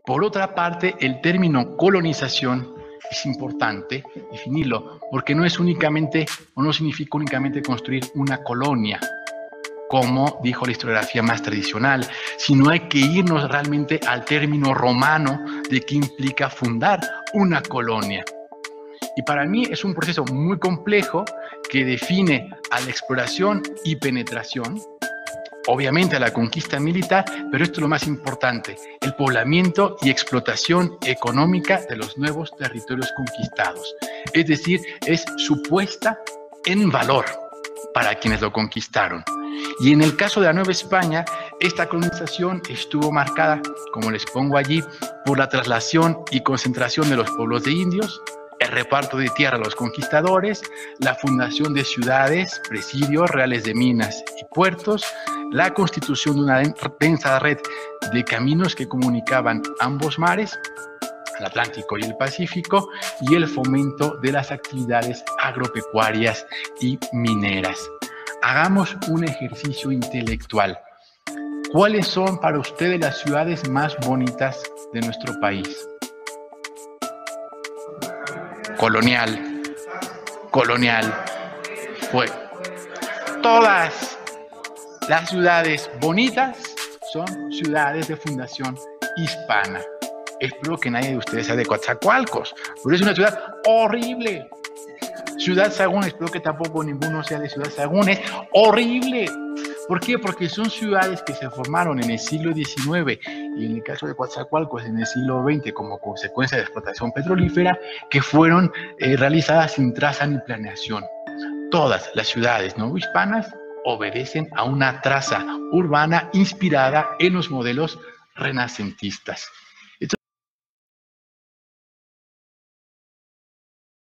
Por otra parte, el término colonización es importante definirlo, porque no es únicamente, o no significa únicamente construir una colonia, como dijo la historiografía más tradicional, sino hay que irnos realmente al término romano de qué implica fundar una colonia. Y para mí es un proceso muy complejo que define a la exploración y penetración, obviamente a la conquista militar, pero esto es lo más importante, el poblamiento y explotación económica de los nuevos territorios conquistados. Es decir, es su puesta en valor para quienes lo conquistaron. Y en el caso de la Nueva España, esta colonización estuvo marcada, como les pongo allí, por la traslación y concentración de los pueblos de indios, el reparto de tierra a los conquistadores, la fundación de ciudades, presidios, reales de minas y puertos, la constitución de una densa red de caminos que comunicaban ambos mares, el Atlántico y el Pacífico, y el fomento de las actividades agropecuarias y mineras. Hagamos un ejercicio intelectual. ¿Cuáles son para ustedes las ciudades más bonitas de nuestro país? Colonial. Fue. Todas las ciudades bonitas son ciudades de fundación hispana. Espero que nadie de ustedes sea de Coatzacoalcos, pero es una ciudad horrible. Ciudad Sagún, espero que tampoco ninguno sea de Ciudad Sagún, es horrible. ¿Por qué? Porque son ciudades que se formaron en el siglo XIX y en el caso de Coatzacoalcos en el siglo XX como consecuencia de la explotación petrolífera que fueron realizadas sin traza ni planeación. Todas las ciudades novohispanas obedecen a una traza urbana inspirada en los modelos renacentistas.